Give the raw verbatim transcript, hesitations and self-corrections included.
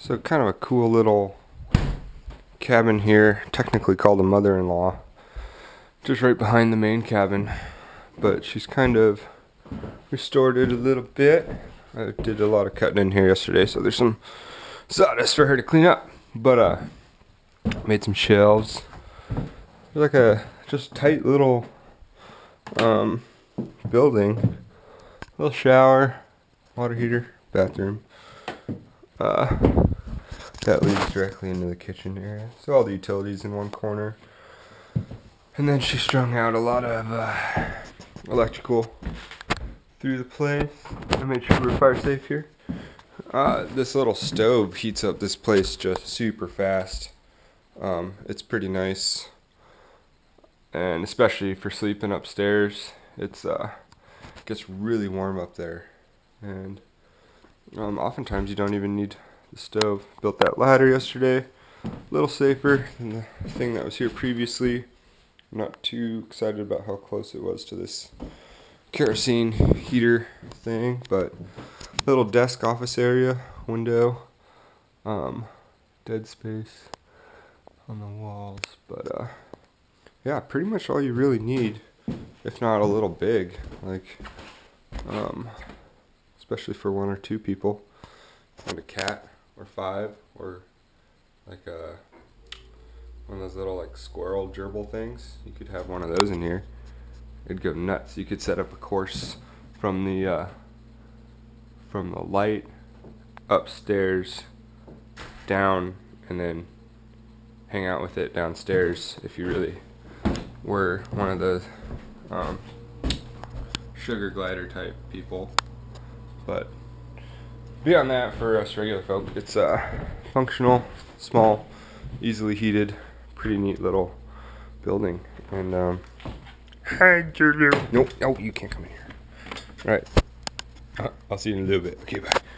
So kind of a cool little cabin here, technically called a mother-in-law, just right behind the main cabin, but she's kind of restored it a little bit. I did a lot of cutting in here yesterday, so there's some sawdust for her to clean up, but uh made some shelves. Like a just tight little um building, little shower, water heater, bathroom. Uh, that leads directly into the kitchen area. So all the utilities in one corner. And then she strung out a lot of uh, electrical through the place. I made sure we're fire safe here. Uh, this little stove heats up this place just super fast. Um, it's pretty nice. And especially for sleeping upstairs, it's uh, gets really warm up there. And Um, oftentimes you don't even need the stove. Built that ladder yesterday. A little safer than the thing that was here previously. I'm not too excited about how close it was to this kerosene heater thing, but little desk office area, window, um, dead space on the walls. But uh, yeah, pretty much all you really need, if not a little big. Like, um, especially for one or two people, and a cat, or five, or like a one of those little like squirrel gerbil things. You could have one of those in here. It'd go nuts. You could set up a course from the uh, from the light upstairs down, and then hang out with it downstairs if you really were one of those um, sugar glider type people. But beyond that, for us regular folk, it's uh, functional, small, easily heated, pretty neat little building. And um, hi, Juju. Nope, no, you can't come in here. All right, uh, I'll see you in a little bit. Okay, bye.